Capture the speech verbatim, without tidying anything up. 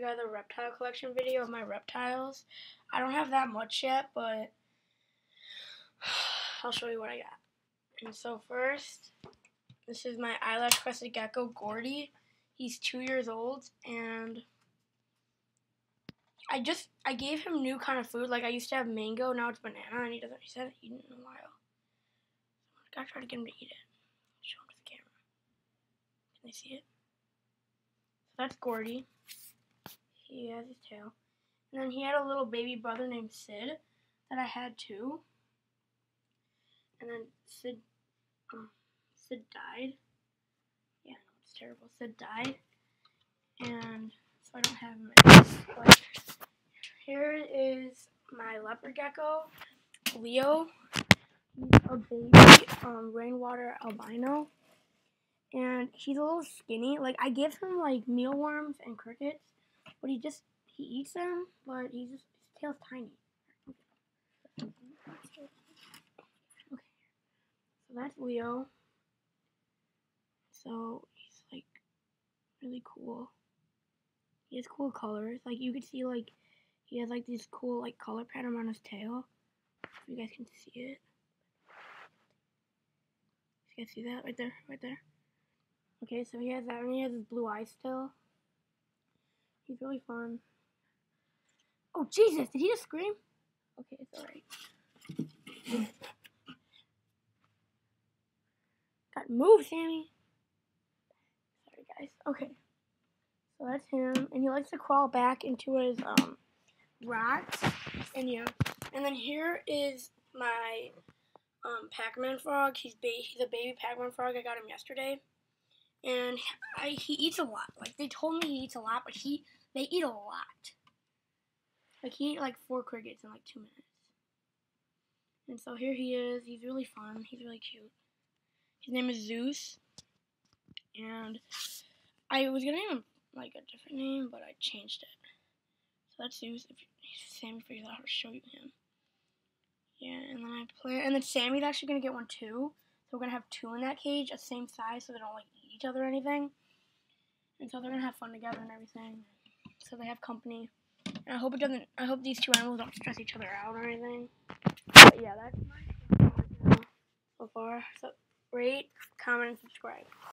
guys a reptile collection video of my reptiles. I don't have that much yet, but I'll show you what I got. And so first, this is my eyelash crested gecko, Gordy. He's two years old, and I just, I gave him new kind of food. Like, I used to have mango, now it's banana, and he doesn't, he hasn't eaten in a while. I gotta try to get him to eat it. Show him to the camera. Can they see it? So that's Gordy. He has his tail. And then he had a little baby brother named Sid that I had too. And then Sid, um, Sid died. Yeah, no, it's terrible. Sid died. And so I don't have him anymore. But here is my leopard gecko, Leo. He's a baby um, rainwater albino. And he's a little skinny. Like, I give him, like, mealworms and crickets. But he just, he eats them, but he's just, his tail's tiny. Okay. So that's Leo. So, he's, like, really cool. He has cool colors. Like, you can see, like, he has, like, this cool, like, color pattern on his tail. If you guys can see it. You guys see that? Right there, right there. Okay, so he has that, and he has his blue eyes still. He's really fun. Oh, Jesus, did he just scream? Okay, it's alright. Got moved, Sammy. Sorry, guys. Okay. So that's him, and he likes to crawl back into his, um, rocks. And yeah. And then here is my, um, Pac-Man frog. He's, ba he's a baby Pac-Man frog. I got him yesterday. And I, he eats a lot. Like, they told me he eats a lot, but he, they eat a lot. Like, he ate, like, four crickets in, like, two minutes. And so here he is. He's really fun. He's really cute. His name is Zeus. And I was going to name him, like, a different name, but I changed it. So that's Zeus. If Sammy figures out how to show you him. Yeah, and then I play, and then Sammy's actually going to get one, too. So we're going to have two in that cage, the same size, so they don't, like, eat each other or anything. And so they're going to have fun together and everything. So they have company. And I hope it doesn't, I hope these two animals don't stress each other out or anything. But yeah, that's my so far. So rate, comment, and subscribe.